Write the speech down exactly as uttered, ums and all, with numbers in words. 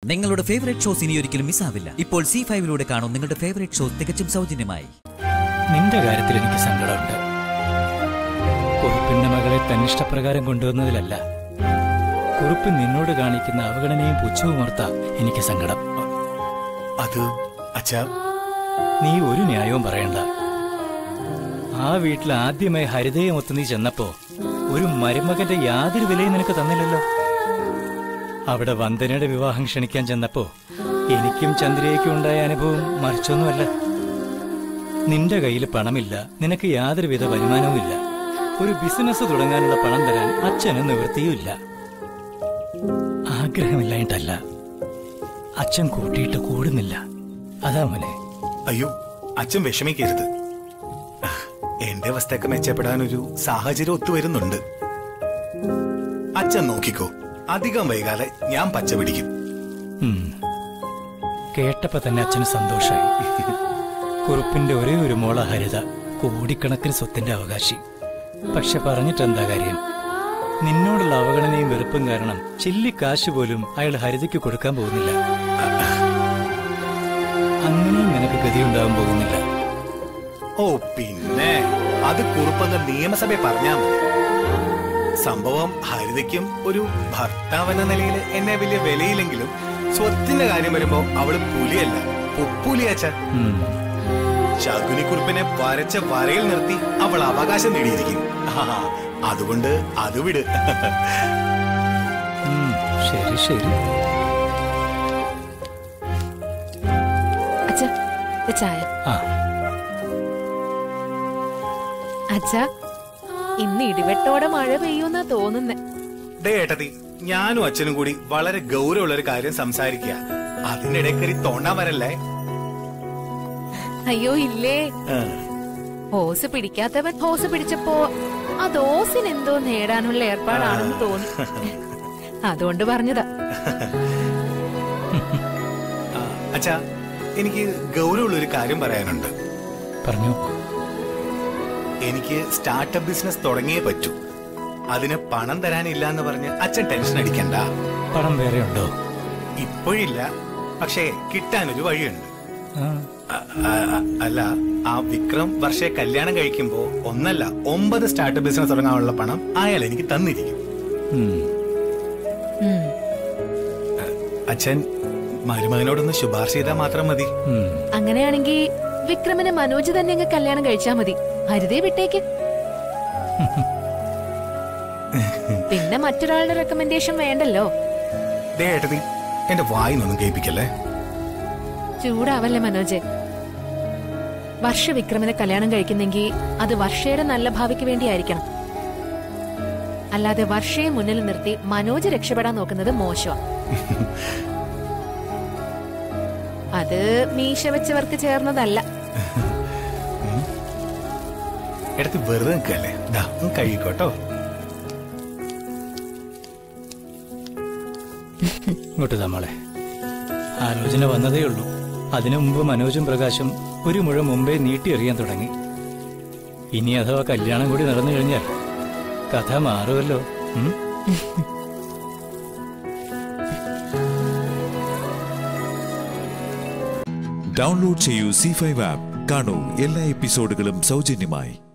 നിങ്ങളുടെ favourite shows ഇനി ഒരിക്കലും മിസ്സാവില്ല. ഇപ്പോൾ സി ഫൈവിലൂടെ കാണും നിങ്ങളുടെ ഫേവറേറ്റ് ഷോസ് തികച്ചും സൗജന്യമായി. നിന്റെ കാര്യത്തിൽ എനിക്ക് സങ്കടമുണ്ട്. കുറുപ്പിന്റെ മകളെ തന്നിഷ്ടപ്രകാരം കൊണ്ടുവന്നതിലല്ല, കുറുപ്പ് നിന്നോട് കാണിക്കുന്ന അവഗണനയും പുച്ഛവും ഓർത്താ എനിക്ക് സങ്കടം. അത് അച്ഛാ, നീ ഒരു ന്യായവും പറയണ്ട. ആ വീട്ടിൽ ആദ്യമായി ഹരിതയെ ഒത്ത് നീ ചെന്നപ്പോ ഒരു മരുമകന്റെ യാതൊരു വിലയും നിനക്ക് തന്നില്ലല്ലോ. അവിടെ വന്ദനയുടെ വിവാഹം ക്ഷണിക്കാൻ ചെന്നപ്പോ എനിക്കും ചന്ദ്രയ്ക്കും ഉണ്ടായ അനുഭവം മറിച്ചൊന്നുമല്ല. നിന്റെ കയ്യിൽ പണമില്ല, നിനക്ക് യാതൊരുവിധ വരുമാനവുമില്ല. ഒരു ബിസിനസ് തുടങ്ങാനുള്ള പണം തരാൻ അച്ഛന് നിവൃത്തിയുമില്ല. ആഗ്രഹമില്ലായിട്ടല്ല, അച്ഛൻ കൂട്ടിയിട്ട് കൂടുന്നില്ല. അതാ മോനെ. അയ്യോ, അച്ഛൻ വിഷമിക്കരുത്. എന്റെ അവസ്ഥയൊക്കെ മെച്ചപ്പെടാൻ ഒരു സാഹചര്യം ഒത്തുവരുന്നുണ്ട്. അച്ഛൻ നോക്കിക്കോ, അധികം വൈകാതെ ഞാൻ പച്ച പിടിക്കും. കേട്ടപ്പോ തന്നെ അച്ഛന് സന്തോഷായി. കുറുപ്പിന്റെ ഒരേ ഒരു മോള ഹരിത, കോടിക്കണക്കിന് സ്വത്തിന്റെ അവകാശി. പക്ഷെ പറഞ്ഞിട്ടെന്താ കാര്യം? നിന്നോടുള്ള അവഗണനയും വെറുപ്പും കാരണം ചില്ലിക്കാശ് പോലും അയാൾ ഹരിതയ്ക്ക് കൊടുക്കാൻ പോകുന്നില്ല. അങ്ങനെയും നിനക്ക് ഗതിയുണ്ടാവാൻ പോകുന്നില്ല. ഓ പിന്നെ അത് കുറുപ്പെന്ന് നിയമസഭയെ പറഞ്ഞാ മതി. സംഭവം ഹരിതയ്ക്കും ഒരു ഭർത്താവെന്ന നിലയിൽ എന്നെ വലിയ വിലയില്ലെങ്കിലും സ്വത്തിന്റെ കാര്യം വരുമ്പോ അവള് പുലിയല്ല, പുപ്പുലിയാച്ച. ശകുനിക്കുറുപ്പിനെ വരച്ച വരയിൽ നിർത്തി അവൾ അവകാശം നേടിയിരിക്കും. അതുകൊണ്ട് അത് വിട്. ശരി ശരി. ചായ. അച്ഛാ, ഇന്ന് ഇടിവെട്ടോടെ മഴ പെയ്യൂന്നാ തോന്നുന്നേ. ഏട്ടത്തി, ഞാനും അച്ഛനും കൂടി വളരെ ഗൗരവമുള്ള ഒരു കാര്യം സംസാരിക്കുക. അതിനിടയ്ക്കറി തോണ്ടാൻ വരല്ലേ? അയ്യോ ഇല്ലേ, ഹോസ് പിടിക്കാത്തവൻ ഹോസ് പിടിച്ചപ്പോ ആ ദോസിന് എന്തോ നേടാനുള്ള ഏർപ്പാടാണെന്ന് തോന്നി, അതുകൊണ്ട് പറഞ്ഞതാ. അച്ഛാ, എനിക്ക് ഗൗരവമുള്ള ഒരു കാര്യം പറയാനുണ്ട്. പറഞ്ഞു. എനിക്ക് സ്റ്റാർട്ടപ്പ് ബിസിനസ് തുടങ്ങിയേ പറ്റൂ. അതിന് പണം തരാനില്ല എന്ന് പറഞ്ഞ് അച്ഛൻ ടെൻഷൻ അടിക്കണ്ട. പണം വേറെ ഉണ്ടോ? ഇപ്പോഴില്ല, പക്ഷേ കിട്ടാനൊരു വഴിയുണ്ട്. അല്ല, ആ വിക്രം വർഷയെ കല്യാണം കഴിക്കുമ്പോ ഒന്നല്ല ഒമ്പത് സ്റ്റാർട്ടപ്പ് ബിസിനസ് തുടങ്ങാനുള്ള പണം അയാൾ എനിക്ക് തന്നിരിക്കും. അച്ഛൻ മരുമകനോടൊന്ന് ശുപാർശ ചെയ്താൽ മാത്രം മതി. അങ്ങനെയാണെങ്കിൽ വിക്രമിനെ മനോജ് തന്നെ അങ്ങ് കല്യാണം കഴിച്ചാ മതി. ഹരിതയെ വിട്ടേക്ക്. പിന്നെ മറ്റൊരാളുടെ റെക്കമെൻഡേഷൻ വേണ്ടല്ലോ. ഏട്ടത്തി, എന്റെ വായിന്നൊന്നും കേൾപ്പിക്കല്ലേ. ചൂടാവല്ലേ മനോജ്. വർഷ വിക്രമിനെ കല്യാണം കഴിക്കുന്നെങ്കിൽ അത് വർഷയുടെ നല്ല ഭാവിക്ക് വേണ്ടിയായിരിക്കണം. അല്ലാതെ വർഷയെ മുന്നിൽ നിർത്തി മനോജ് രക്ഷപ്പെടാൻ നോക്കുന്നത് മോശമാണ്. അത് മീശ വെച്ചവർക്ക് ചേർന്നതല്ല. എടുത്ത് വെറുതെ നിൽക്കല്ലേ, കഴിക്കോട്ടോ. ഇങ്ങോട്ട് നമ്മളെ ആലോചന വന്നതേ ഉള്ളൂ. അതിനു മുമ്പ് മനോജും പ്രകാശും ഒരു മുഴ മുമ്പേ നീട്ടിയെറിയാൻ തുടങ്ങി. ഇനി അഥവാ കല്യാണം കൂടി നടന്നു കഴിഞ്ഞാൽ കഥ മാറുമല്ലോ. ഡൗൺലോഡ് ചെയ്യൂ സി ഫൈവ് ആപ്പ്. കാണൂ എല്ലാ എപ്പിസോഡുകളും സൗജന്യമായി.